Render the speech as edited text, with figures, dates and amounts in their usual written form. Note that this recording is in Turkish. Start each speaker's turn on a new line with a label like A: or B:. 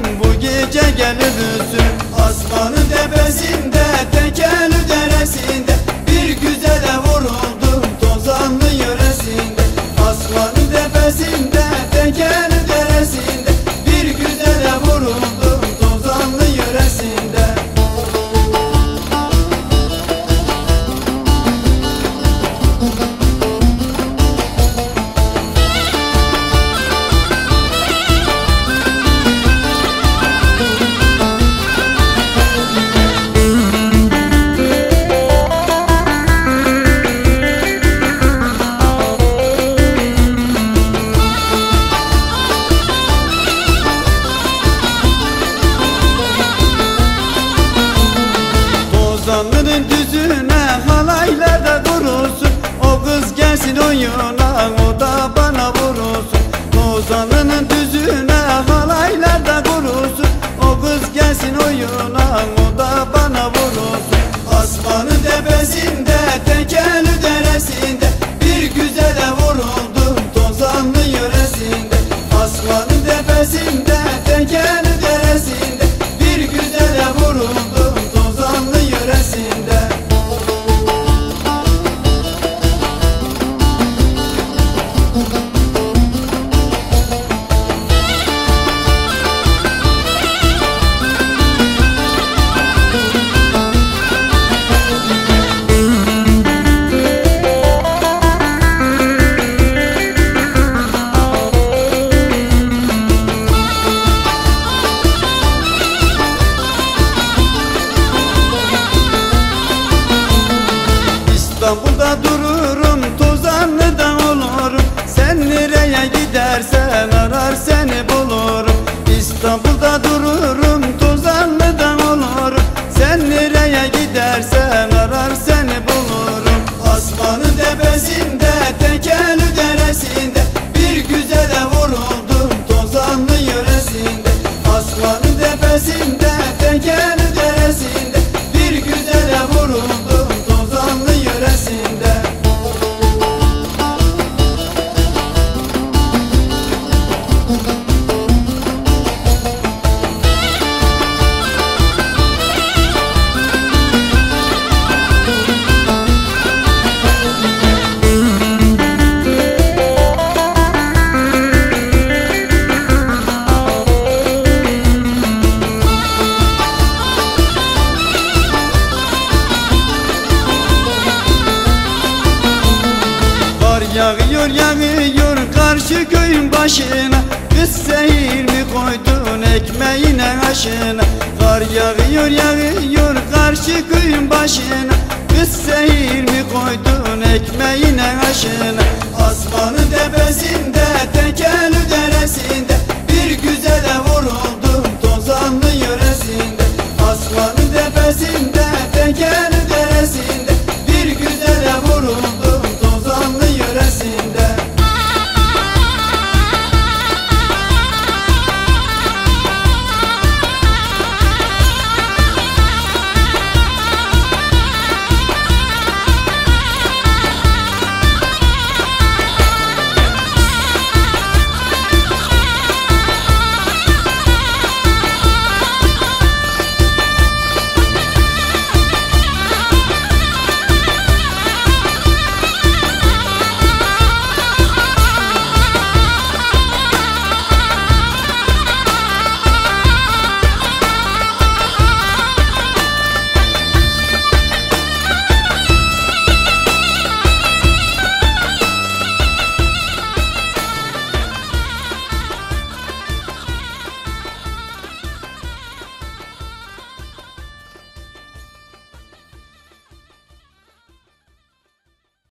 A: bu gece gelirsin. Asmanın tepesinde Tekelü deresinde bir güzele vuruldum Tozanlı yöresinde. Asmanın tepesinde Tekelü deresinde bir güzele vuruldum Tozanlı yöresinde. Tozanlı'nın düzüne halaylarda durursun. O kız gelsin oyuna, o da bana vurursun. Tozanlı'nın düzüne halaylarda durursun. O kız gelsin oyuna, o da bana vurursun. Asmanın tepesinde Tekelü deresinde bir güzele vuruldum Tozanlı yöresinde. Asmanın tepesinde Tekelü deresinde bir güzele vuruldum Tozanlı yöresinde. İstanbul'da dururum, Tozanlı'da olurum. Sen nereye gidersen arar seni bulurum. İstanbul'da dururum, Tozanlı'da olurum. Sen nereye gidersen arar seni bulurum. Asmanın tepesinde Tekelü deresinde bir güzele vuruldum Tozanlı yöresinde. Asmanın tepesinde Tekelü deresinde bir güzele vuruldum Tozanlı yöresinde. Yağıyor yağıyor karşı köyün başına. Kız zehir mi koydun ekmeğine aşına. Kar yağıyor yağıyor karşı köyün başına. Kız zehir mi koydun ekmeğine aşına. Asmanın tepesinde Tekelü deresinde bir güzele vuruldu